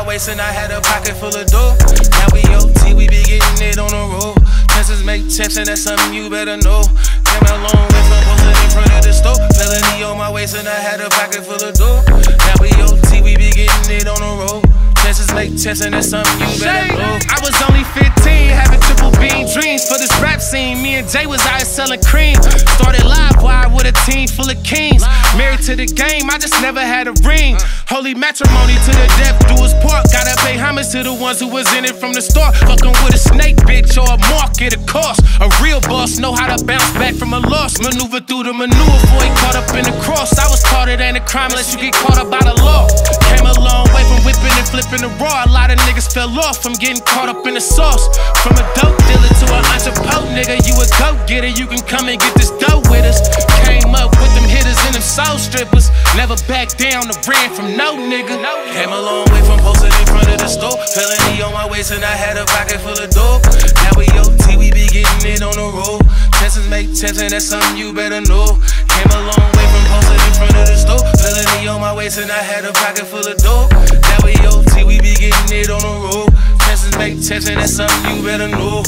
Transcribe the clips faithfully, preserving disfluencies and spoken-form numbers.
waist and I had a pocket full of dough. Now we O T, we be getting it on the road. Chances make temps and that's something you better know. Came a long way from posting in front of the store. Felony on my waist and I had a pocket full of dough. Now we O T, we be getting it on the road. Chances make temps and that's something you better know. I was only fifteen, having triple beam dreams for this rap scene. Me and Jay was out selling cream. Started live wire with a team full of kings. Married to the game, I just never had a ring. Holy matrimony to the death do his part. Gotta pay homage to the ones who was in it from the start. Fucking with a snake bitch or a market, a cost. A real boss know how to bounce back from a loss. Maneuver through the manure before he caught up in the cross. I was taught it ain't a crime unless you get caught up by the law. Came a long way from whipping and flipping the raw. A lot of niggas fell off from getting caught up in the sauce. From a dope dealer to an entrepot nigga, you a go-getter. You can come and get this dough with us. Came up with them hitters and them soul strippers. Never back down or ran from no nigga. Came a long way from posting in front of the store. Felony on my waist and I had a pocket full of dough. Now we O T, we be getting it on the road. Chances make temps and that's something you better know. Came a long way from posting in front of the store. Felony on my waist and I had a pocket full of dough. Now we O T, we be getting it on the road. Chances make temps and that's something you better know.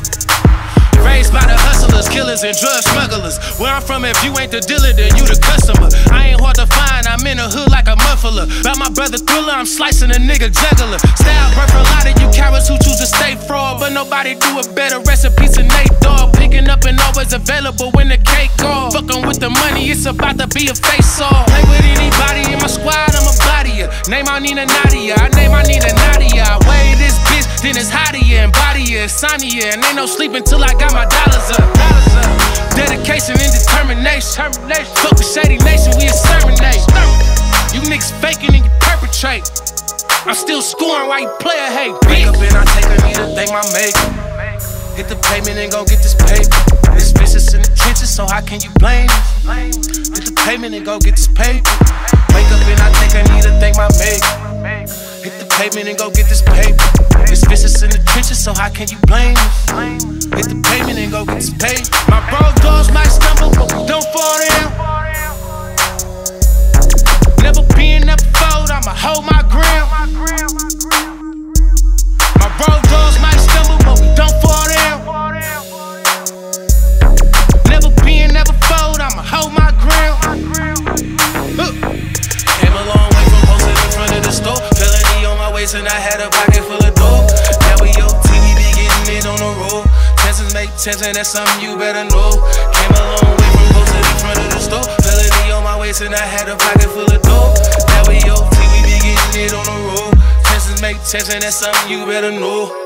Raised by the hustlers, killers, and drug smugglers. Where I'm from, if you ain't the dealer, then you the customer. I ain't hard to find, I'm in the hood like a muffler. About my brother Thriller, I'm slicing a nigga juggler. Style birth a lot of you cowards who choose to stay fraud, but nobody do a better recipe than Nate Dogg. Picking up and always available when the cake call. Fucking with the money, it's about to be a face-off. Play with anybody in my squad, I'ma body ya. Name I Nina Nadia, I name I Nina Nadia. I weigh this bitch, then it's Hadia and body ya, insomnia. And ain't no sleep until I got my dollars up. Dollars up. Dedication and determination. Fuck a shady nation, we exterminate. You niggas faking and you perpetrate. I'm still scoring while you play a hate. Wake up and I take a need to thank my maker. Hit the payment and go get this paper. This bitch is in the trenches, so how can you blame me? Hit the payment and go get this paper. Wake up and I take a need to thank my maker. Hit the pavement and go get this paper. This bitch is in the trenches, so how can you blame me? Hit the pavement and go get this paper. My bro dogs might stumble, but we don't fall down. Never being never fold, I'ma hold my ground. My bro dogs might stumble, but we don't fall down. Never being never fold, I'ma hold my ground. Look. Came a long way from posting in front of the store. Felony on my waist and I had a pocket full of dough. Now we O T, we be getting it on the road. Chances make temps and that's something you better know. Came a long way from posting in front of the store. Felony on my waist and I had a pocket full of dough. Now we O T, we be getting it on the road. Chances make temps and that's something you better know.